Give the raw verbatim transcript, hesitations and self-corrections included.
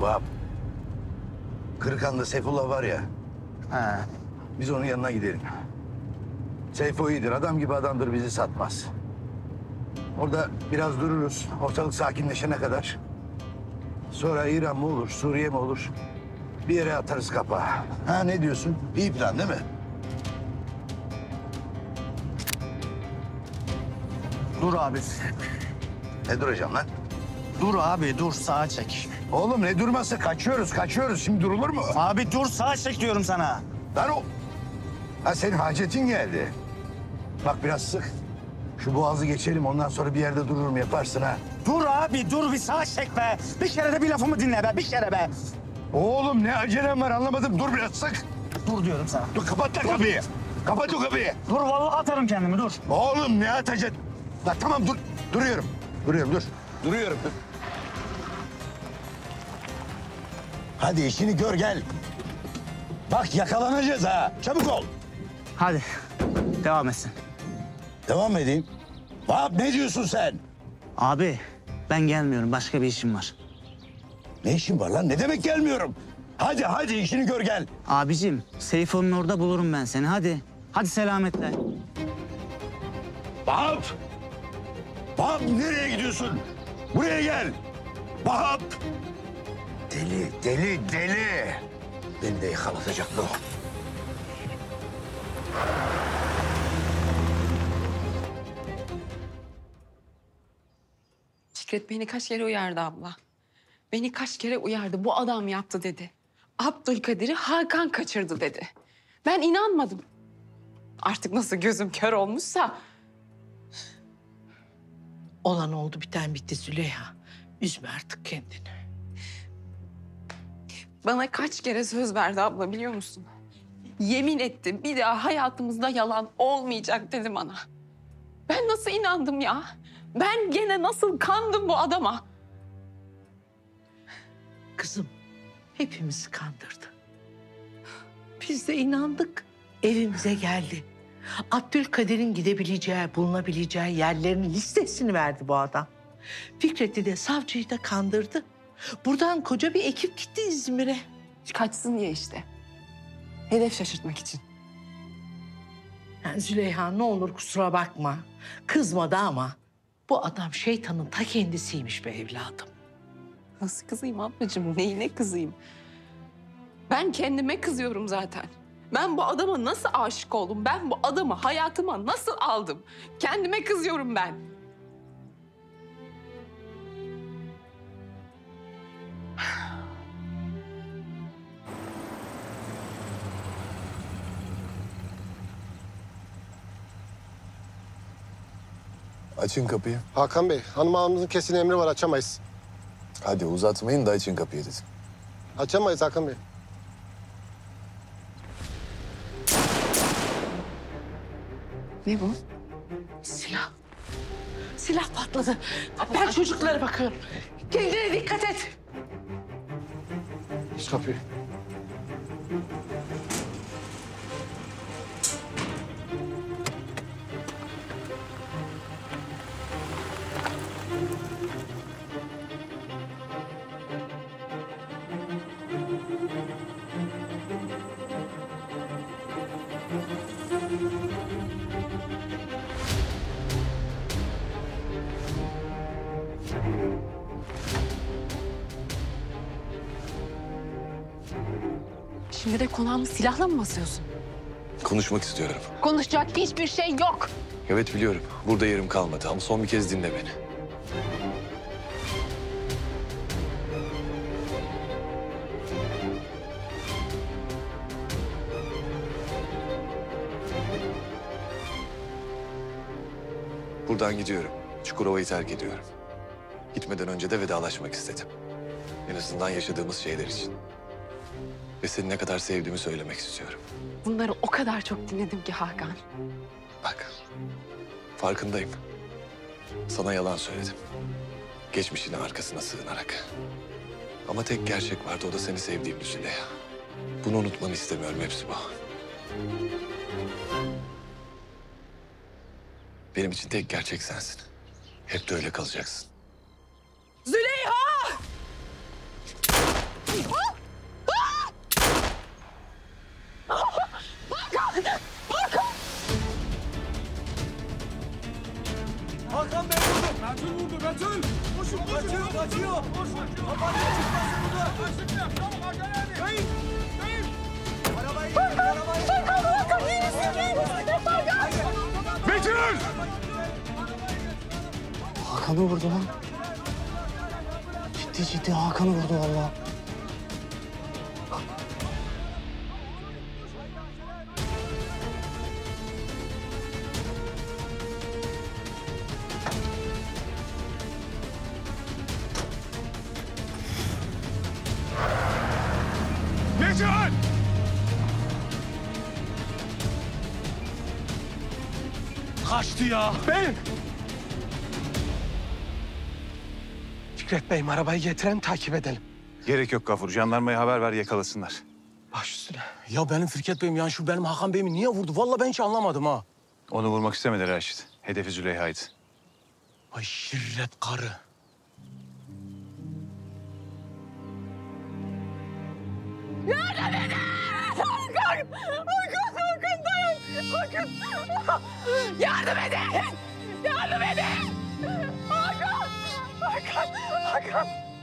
Vahap. Kırıkan'da Seyfullah var ya. He. Biz onun yanına gidelim. Seyfo iyidir, adam gibi adamdır, bizi satmaz. Orada biraz dururuz, ortalık sakinleşene kadar. Sonra İran mı olur, Suriye mi olur? Bir yere atarız kapağı. Ha, ne diyorsun? İyi plan değil mi? Dur abi. Ne duracağım lan? Dur abi dur sağa çek. Oğlum ne durması? Kaçıyoruz, kaçıyoruz. Şimdi durulur mu? Abi dur sağa çek diyorum sana. Lan o... Ha, senin hacetin geldi. Bak biraz sık. Şu boğazı geçelim, ondan sonra bir yerde dururum, yaparsın ha. Dur abi dur bir sağa çek be. Bir kere de bir lafımı dinle be bir kere be. Oğlum ne acelem var, anlamadım. Dur biraz sık. Dur diyorum sana. Dur, kapat lan kapıyı. Kapat o kapıyı. Dur vallahi atarım kendimi dur. Oğlum ne atacaksın? Lan tamam dur. Duruyorum. Duruyorum dur. Duruyorum dur. Hadi işini gör gel. Bak yakalanacağız ha. Çabuk ol. Hadi devam etsin. Devam mı edeyim? Vahap ne diyorsun sen? Abi ben gelmiyorum başka bir işim var. Ne işin var lan? Ne demek gelmiyorum? Hadi hadi işini gör gel. Abicim Seyfo'nun orada bulurum ben seni hadi. Hadi selametle. Vahap! Vahap nereye gidiyorsun? Buraya gel. Vahap! Deli, deli, deli. Beni de yakalatacak bu. Fikret beni kaç kere uyardı abla. Beni kaç kere uyardı. Bu adam yaptı dedi. Abdülkadir'i Hakan kaçırdı dedi. Ben inanmadım. Artık nasıl gözüm kör olmuşsa. Olan oldu, biten bitti Züleyha. Üzme artık kendini. Bana kaç kere söz verdi abla biliyor musun? Yemin etti bir daha hayatımızda yalan olmayacak dedi bana. Ben nasıl inandım ya? Ben gene nasıl kandım bu adama? Kızım, hepimizi kandırdı. Biz de inandık. Evimize geldi. Abdülkadir'in gidebileceği, bulunabileceği yerlerin listesini verdi bu adam. Fikret'i de savcıyı da kandırdı. Buradan koca bir ekip gitti İzmir'e. Kaçsın diye işte. Hedef şaşırtmak için. Yani Züleyha ne olur kusura bakma. Kızmadı ama bu adam şeytanın ta kendisiymiş be evladım. Nasıl kızayım ablacığım? Neyine kızayım? Ben kendime kızıyorum zaten. Ben bu adama nasıl aşık oldum? Ben bu adamı hayatıma nasıl aldım? Kendime kızıyorum ben. Açın kapıyı. Hakan Bey, hanım ağamızın kesin emri var, açamayız. Hadi uzatmayın da açın kapıyı dedim. Açamayız Hakan Bey. Ne bu? Silah. Silah patladı. Ben çocuklara bakıyorum. Kendine dikkat et. Aç kapıyı. Şimdi de konağımı silahla mı basıyorsun? Konuşmak istiyorum. Konuşacak hiçbir şey yok. Evet biliyorum. Burada yerim kalmadı ama son bir kez dinle beni. Buradan gidiyorum. Çukurova'yı terk ediyorum. Gitmeden önce de vedalaşmak istedim. En azından yaşadığımız şeyler için. Ve seni ne kadar sevdiğimi söylemek istiyorum. Bunları o kadar çok dinledim ki Hakan. Bak, farkındayım. Sana yalan söyledim. Geçmişinin arkasına sığınarak. Ama tek gerçek vardı, o da seni sevdiğim Züleyha. Bunu unutmanı istemiyorum, hepsi bu. Benim için tek gerçek sensin. Hep de öyle kalacaksın. Züleyha! Hakan Bey vurdu. Betül vurdu, Betül. Koşun, koşun. Kaçıyor, kaçıyor. Koşun. Kapanıyor, çıkmasın burada. Kaçın ya, çabuk Hakan abi. Kayın, kayın. Arabayı getirin, arabayı. Hakan, Hakan, iyi misin, iyi misin? Betül! Hakan'ı vurdu lan. Ciddi ciddi Hakan'ı vurdu vallahi. Necan! Kaçtı ya. Ben! Fikret Bey'im arabayı getirelim takip edelim. Gerek yok Gafur. Jandarmaya haber ver yakalasınlar. Baş üstüne. Ya benim Fikret Bey'im yani şu benim Hakan Bey'imi niye vurdu? Vallahi ben hiç anlamadım ha. Onu vurmak istemedi Raşit. Hedefi Züleyha'ydı. Ay şirret karı. Hakan! Hakan! Hakan dayan! Hakan! Yardım edin! Yardım edin! Hakan! Hakan! Hakan!